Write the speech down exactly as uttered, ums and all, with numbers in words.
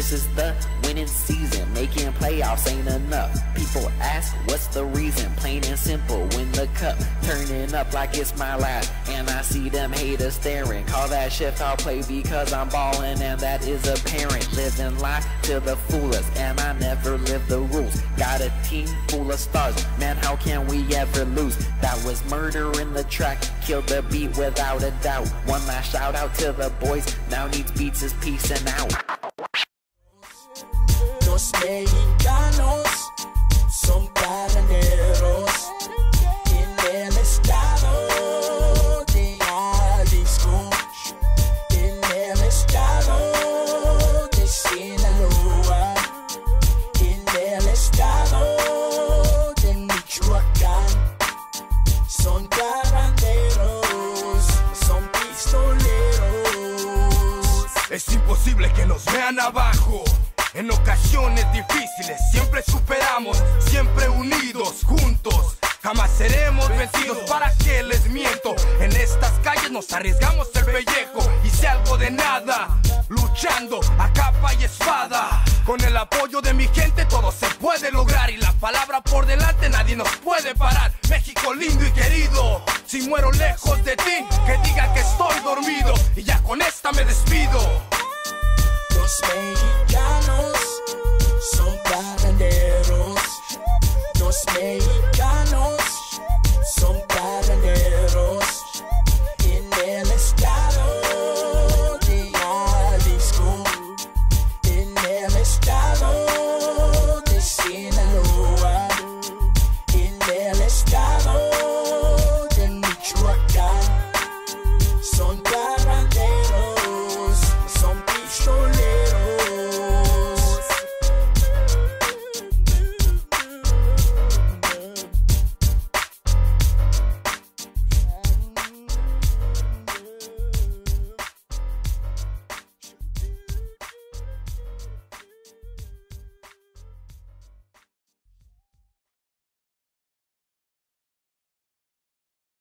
This is the winning season, making playoffs ain't enough. People ask, what's the reason? Plain and simple, win the cup. Turning up like it's my last, and I see them haters staring. Call that shift, I'll play because I'm ballin', and that is apparent. Living life to the fullest, and I never live the rules. Got a team full of stars, man, how can we ever lose? That was murder in the track, killed the beat without a doubt. One last shout out to the boys, now needs beats is peacing out. Los mexicanos son carneros en el estado de Jalisco, en el estado de Sinaloa, en el estado de Michoacán. Son caranderos, son pistoleros. Es imposible que nos vean abajo. En ocasiones difíciles siempre superamos, siempre unidos, juntos. Jamás seremos vencidos, ¿para qué les miento? En estas calles nos arriesgamos el pellejo y si algo de nada, luchando a capa y espada. Con el apoyo de mi gente todo se puede lograr y la palabra por delante nadie nos puede parar. México lindo y querido, si muero lejos de ti, que diga que estoy dormido y ya con esta me despido. Los